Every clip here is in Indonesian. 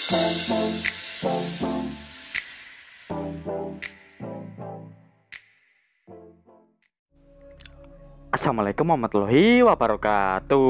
Assalamualaikum warahmatullahi wabarakatuh.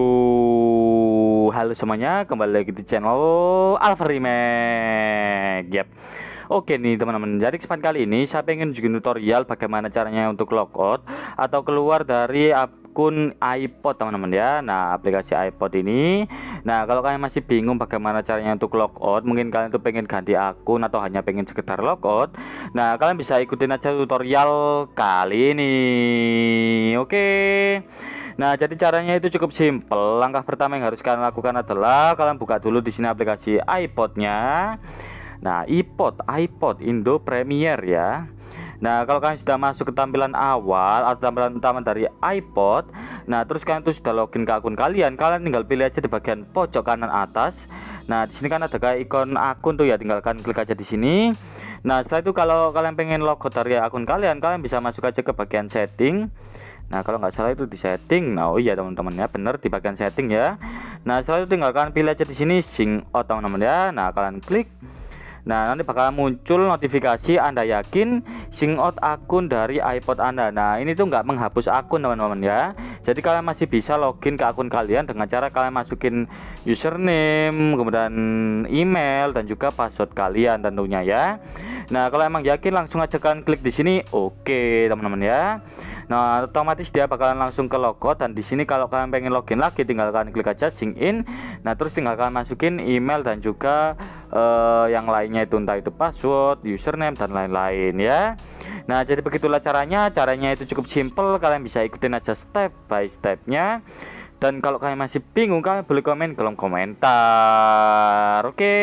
Halo semuanya, kembali lagi di channel Alpha Remake. Oke nih teman-teman, jadi kesempatan kali ini saya pengen bikin tutorial bagaimana caranya untuk logout atau keluar dari akun iPod teman-teman ya. Nah, aplikasi iPod ini. Nah, kalau kalian masih bingung bagaimana caranya untuk logout, mungkin kalian tuh pengen ganti akun atau hanya pengen sekedar logout. Nah, kalian bisa ikutin aja tutorial kali ini. Oke. Nah, jadi caranya itu cukup simple. Langkah pertama yang harus kalian lakukan adalah kalian buka dulu di sini aplikasi iPodnya. Nah, iPod Indo Premier ya. Nah, kalau kalian sudah masuk ke tampilan awal atau tampilan utama dari iPod, nah terus kalian tuh sudah login ke akun kalian, kalian tinggal pilih aja di bagian pojok kanan atas. Nah, di sini kan ada kayak ikon akun tuh ya, tinggal kalian klik aja di sini. Nah, setelah itu kalau kalian pengen logout dari akun kalian, kalian bisa masuk aja ke bagian setting. Nah, kalau nggak salah itu di setting. Nah, oh iya teman-teman ya, bener di bagian setting ya. Nah, setelah itu tinggal kalian pilih aja di sini sign out teman-teman ya. Nah, kalian klik. Nah, nanti bakal muncul notifikasi Anda yakin sign out akun dari iPod Anda. Nah, ini tuh nggak menghapus akun teman-teman ya. Jadi kalian masih bisa login ke akun kalian dengan cara kalian masukin username, kemudian email dan juga password kalian tentunya ya. Nah, kalau emang yakin langsung aja kalian klik di sini. Oke, teman-teman ya. Nah, otomatis dia bakalan langsung ke logout, dan di sini kalau kalian pengen login lagi tinggal kalian klik aja sign in. Nah, terus tinggal kalian masukin email dan juga yang lainnya itu, entah itu password, username dan lain-lain ya. Nah, jadi begitulah caranya. Caranya itu cukup simple, kalian bisa ikutin aja step by stepnya. Dan kalau kalian masih bingung, kalian boleh komen kolom komentar.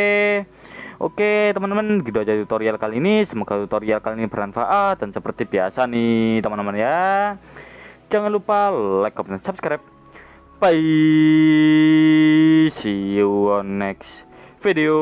Oke teman-teman, gitu aja tutorial kali ini. Semoga tutorial kali ini bermanfaat. Dan seperti biasa nih teman-teman ya, jangan lupa like, comment, dan subscribe. Bye, see you on next video.